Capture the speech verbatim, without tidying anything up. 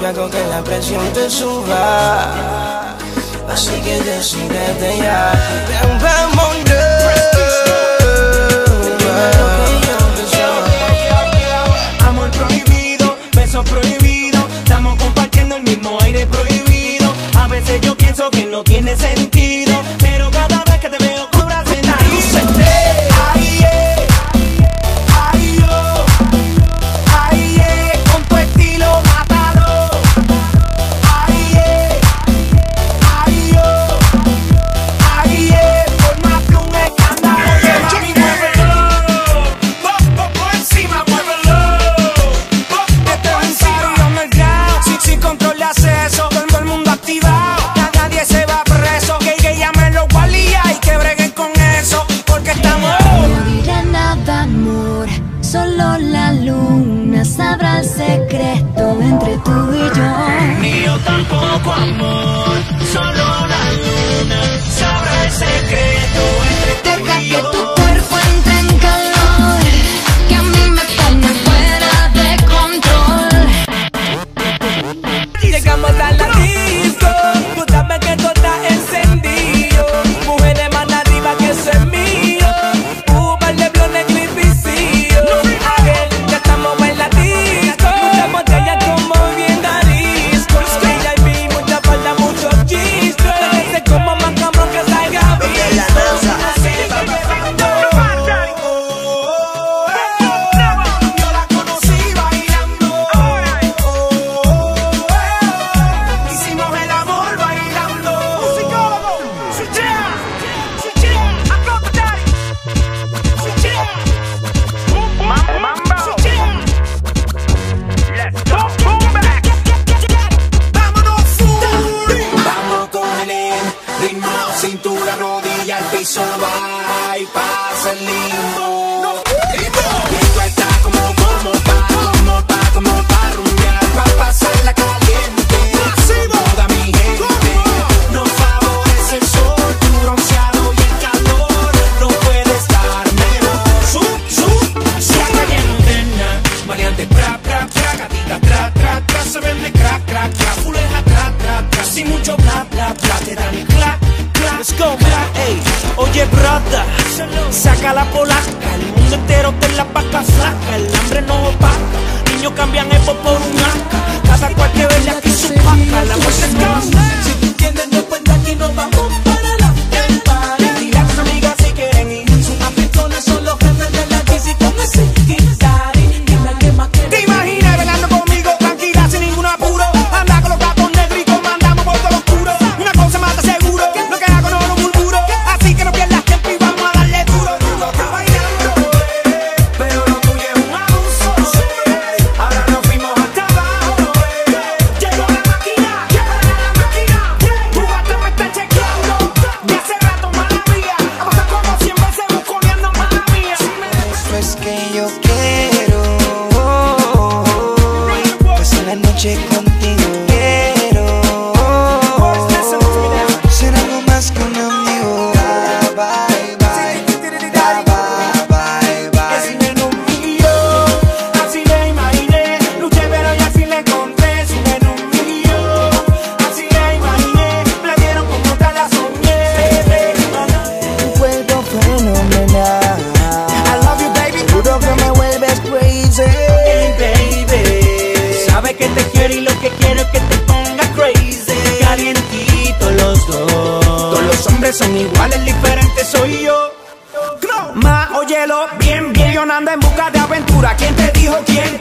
que hago que la presión te suba. Así que decídete ya. Ven, vámonos. Amor prohibido, besos prohibidos. Estamos compartiendo el mismo aire prohibido. A veces yo pienso que no tiene sentido, pero cada vez que te veo cobra sentido. Ay, eh, ay, yo, ay, eh, con tu estilo mátalo. Ay, eh, ay, yo, ay, eh, por más que un escándalo. Mami, muévelo, po, por encima, muévelo. Esto es en serio, underground, sin, sin control de acceso. Todo el mundo activado, ya nadie se va preso. Que, que llamen los guardias y que breguen con eso, porque estamos. No dirá nada, amor, solo la luna sabrá el secreto entre tú y yo. Ni yo tampoco, amor, solo la luna sabrá el secreto entre tú Deja y que yo. tu cuerpo entre en calor, que a mí me pone fuera de control. Llegamos a la disco, tú sabes que todo está encendido. Mujeres más arriba que eso es mío. Uber, Leblon, negro y vicio. Aquel, ya estamos en la disco. Muchas botellas como bien arisco. V I P, mucha falda, muchos chistes. Ese como más cabrón que salga visto. Yo la conocí bailando. Hicimos el amor bailando. Musicólogo, switchea, switchea, acóstate, switchea, mamba, switchea, let's go, boom back, vámonos full. Vamos con el ritmo, cintura, rodilla, al piso, va y pasa el limbo. Esto está como, como pa, como pa, como pa rumbear, pa pasarla caliente. Toda mi gente nos favorece el sol, tu bronceado y el calor no puede estar mejor. Sub, sub, sub. Cayendo nena, maleante, pra, pra, pra, gatita, tra, tra, tra, se vende crack, crack, crack, fuleja, tra, tra, tra, sin mucho bla, bla, bla, te dan el clap, clap. Let's go, man. Ey, oye, brother, saca la polaca, el mundo entero te la vaca flaca, el hambre no opaca, niños cambian epo por un asca, cada cual que vende aquí su paca, la muerte es causa. Si tú entiendes, después de aquí nos vamos para la el party. Y las amigas si quieren ir, sus aficiones son los jefes de la crisis con ese guitarri. Dime qué más quieres. Te imaginas bailando conmigo, tranquila, sin ningún apuro. Anda con los gatos negros y comandamos por todo lo oscuro. Una cosa mata seguro, lo que hago no lo murmuro. Así que no pierdas tiempo y vamos a darle duro. Duro está bailando, eh, pero lo tuyo es un abuso. eh. Ahora nos fuimos hasta abajo. eh. Llegó la máquina, llegó la máquina. Tu gato me está chequeando. De hace rato, mala mía. Pasa como cien veces busconeando, mala mía. Eso es que yo quiero pasar la noche contigo. Quiero ser algo más que un amigo. Bye, bye, bye, bye, bye. Ese menú mío, así le imaginé. Luché pero y así le encontré. Ese menú mío, así le imaginé. Me la dieron como tal la soñé. Tu cuerpo fenomenal. I love you, baby. Juro que me vuelves crazy. Hey, baby, sabes que te quiero y lo que quiero es que te pongas crazy. Calientito los dos. Todos los hombres son iguales, diferentes soy yo. Ma, óyelo bien, bien. Yo no ando en busca de aventura. ¿Quién te dijo quién?